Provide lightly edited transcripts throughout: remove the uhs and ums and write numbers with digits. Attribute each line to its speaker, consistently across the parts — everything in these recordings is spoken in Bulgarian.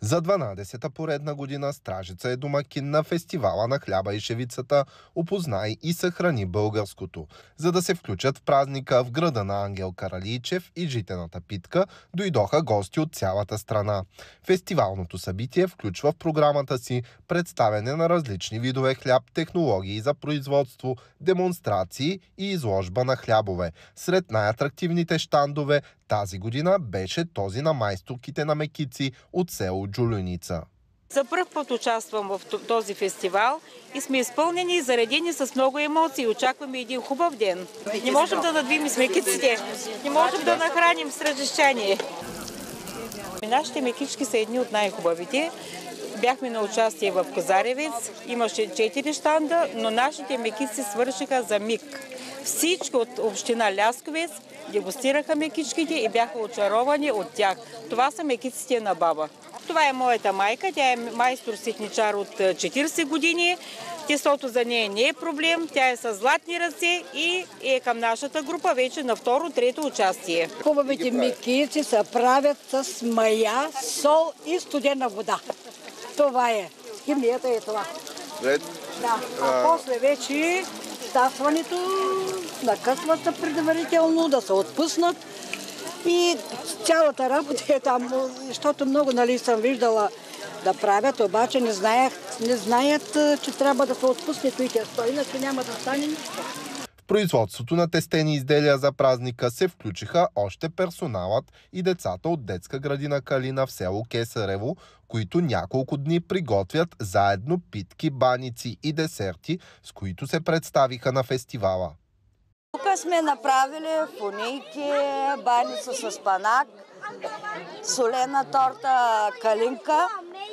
Speaker 1: За 12-та поредна година Стражица е домакин на фестивала на хляба и шевицата "Опознай и съхрани българското". За да се включат в празника в града на Ангел Каралийчев и житената питка, дойдоха гости от цялата страна. Фестивалното събитие включва в програмата си представяне на различни видове хляб, технологии за производство, демонстрации и изложба на хлябове. Сред най-атрактивните щандове тази година беше този на майсторките на мекици от село Джулюница.
Speaker 2: За пръв път участвам в този фестивал и сме изпълнени и заредени с много емоции. Очакваме един хубав ден. Не можем да надвием с мекиците, не можем да нахраним стражищани. Нашите мекички са едни от най-хубавите. Бяхме на участие в Козаревец, имаше 4 щанда, но нашите мекици свършиха за миг. Всички от община Лясковец дегустираха мекичките и бяха очаровани от тях. Това са мекиците на баба. Това е моята майка, тя е майстор-ситничар от 40 години. Тесото за нея не е проблем, тя е с златни ръце и е към нашата група вече на второ-трето участие.
Speaker 3: Хубавите мекици се правят с мая, сол и студена вода. Това е. Химията е това. Да. А после вече стасването, накъсват се предварително, да се отпуснат и цялата работа е там, защото много съм виждала да правят, обаче не знаят, че трябва да се отпусне и тесто, иначе няма да стане нищо.
Speaker 1: В производството на тестени изделия за празника се включиха още персоналът и децата от детска градина Калина в село Кесарево, които няколко дни приготвят заедно питки, баници и десерти, с които се представиха на фестивала.
Speaker 4: Тук сме направили фунийки, баница с панак, солена торта калинка,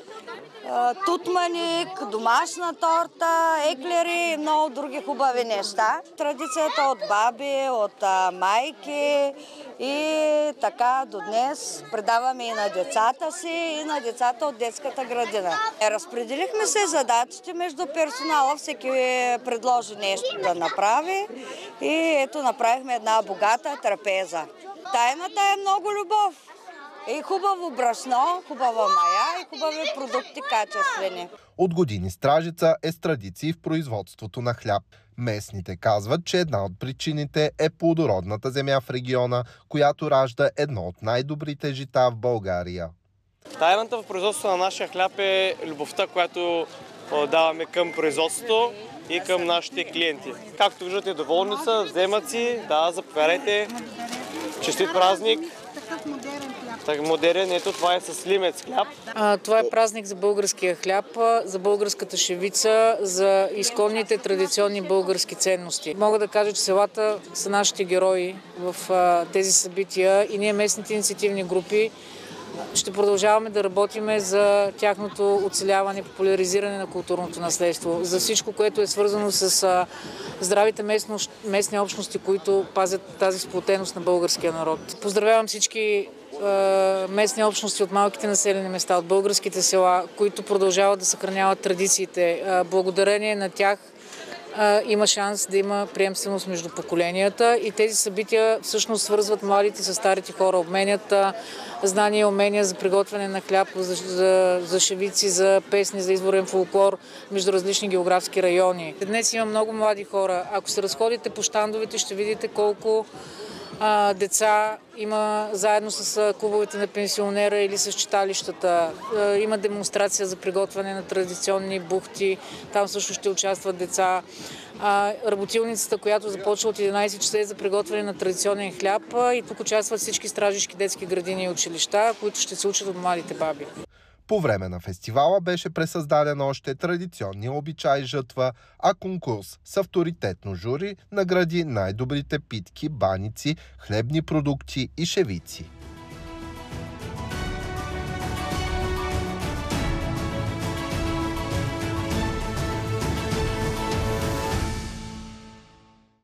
Speaker 4: тутманик, домашна торта, еклери и много други хубави неща. Традицията от баби, от майки и така до днес предаваме и на децата си, и на децата от детската градина. Разпределихме се задачите между персонала, всеки предложи нещо да направи и ето направихме една богата трапеза. Тайната е много любов. И хубаво брашно, хубава мая и хубави продукти качествени.
Speaker 1: От години Стражица е с традиции в производството на хляб. Местните казват, че една от причините е плодородната земя в региона, която ражда едно от най-добрите жита в България.
Speaker 5: Тайната в производството на нашия хляб е любовта, която даваме към производството и към нашите клиенти. Както виждате, доволни са, вземат си, заповядайте, честит празник. Так модерен, ето това е с лимец хляб.
Speaker 6: Това е празник за българския хляб, за българската шевица, за изконните традиционни български ценности. Мога да кажа, че селата са нашите герои в тези събития и ние местните инициативни групи ще продължаваме да работиме за тяхното оцеляване, популяризиране на културното наследство, за всичко, което е свързано с здравите местни общности, които пазят тази сплотеност на българския народ. Поздравявам всички местни общности от малките населени места, от българските села, които продължават да съхраняват традициите. Благодарение на тях има шанс да има приемственост между поколенията и тези събития всъщност свързват младите с старите хора, обменят знания и умения за приготвяне на хляб, за шевици, за песни, за изворен фолклор между различни географски райони. Днес има много млади хора. Ако се разходите по щандовете, ще видите колко деца има заедно с клубовете на пенсионера или с читалищата. Има демонстрация за приготвяне на традиционни бухти. Там също ще участват деца. Работилницата, която започва от 11 часа е за приготвяне на традиционен хляб и тук участват всички стражишки детски градини и училища, които ще се учат от младите баби.
Speaker 1: По време на фестивала беше пресъздаден още традиционния обичай жътва, а конкурс с авторитетно жури награди най-добрите питки, баници, хлебни продукти и шевици.